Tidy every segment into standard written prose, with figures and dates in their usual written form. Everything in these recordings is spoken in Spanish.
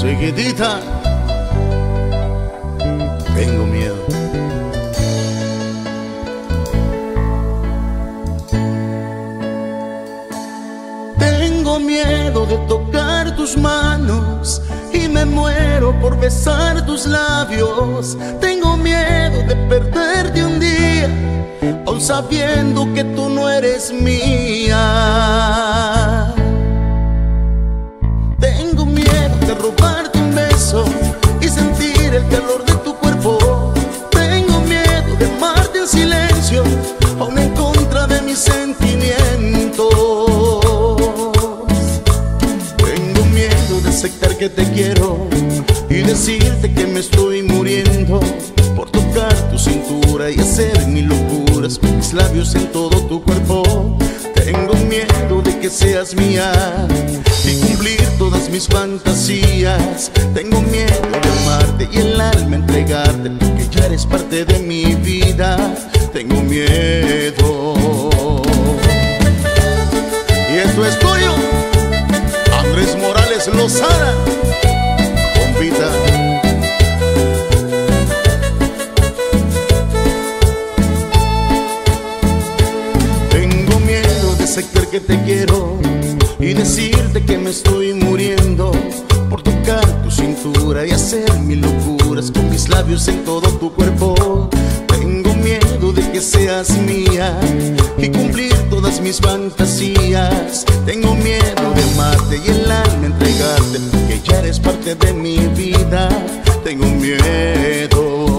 Chiquitita, tengo miedo. Tengo miedo de tocar tus manos y me muero por besar tus labios. Tengo miedo de perderte un día, aun sabiendo que tú no eres mía. Tengo miedo de robarte un beso y sentir el calor de tu cuerpo. Tengo miedo de amarte en silencio, aun en contra de mis sentimientos. Tengo miedo de aceptar que te quiero y decirte que me estoy muriendo por tocar tu cintura y hacer mil locuras con mis labios en todo tu cuerpo. Tengo miedo de que seas mía y cumplir todas mis fantasías. Tengo miedo de amarte y el alma entregarte, porque ya eres parte de mi vida. Tengo miedo. Y esto es tuyo, Andrés Morales Lozada, compita. Tengo miedo de aceptar que te quiero y decirte que me estoy muriendo por tocar tu cintura y hacer mil locuras con mis labios en todo tu cuerpo. Tengo miedo de que seas mía y cumplir todas mis fantasías. Tengo miedo de amarte y el alma entregarte, porque ya eres parte de mi vida. Tengo miedo.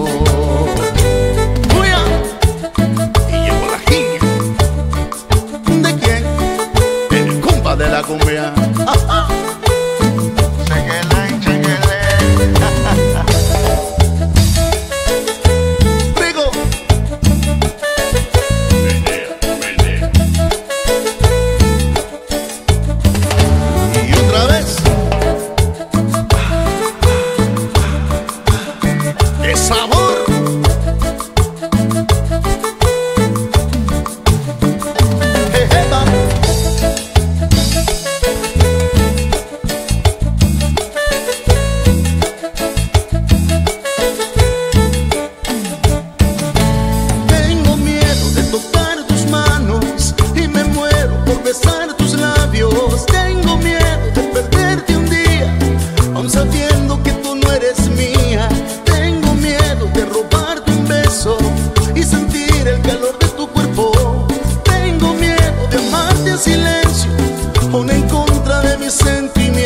Y llegó la giga. ¿De quién? El compa de la cumbia. Besar tus labios, tengo miedo de perderte un día, aun sabiendo que tú no eres mía. Tengo miedo de robarte un beso y sentir el calor de tu cuerpo. Tengo miedo de amarte en silencio, aun en contra de mis sentimientos.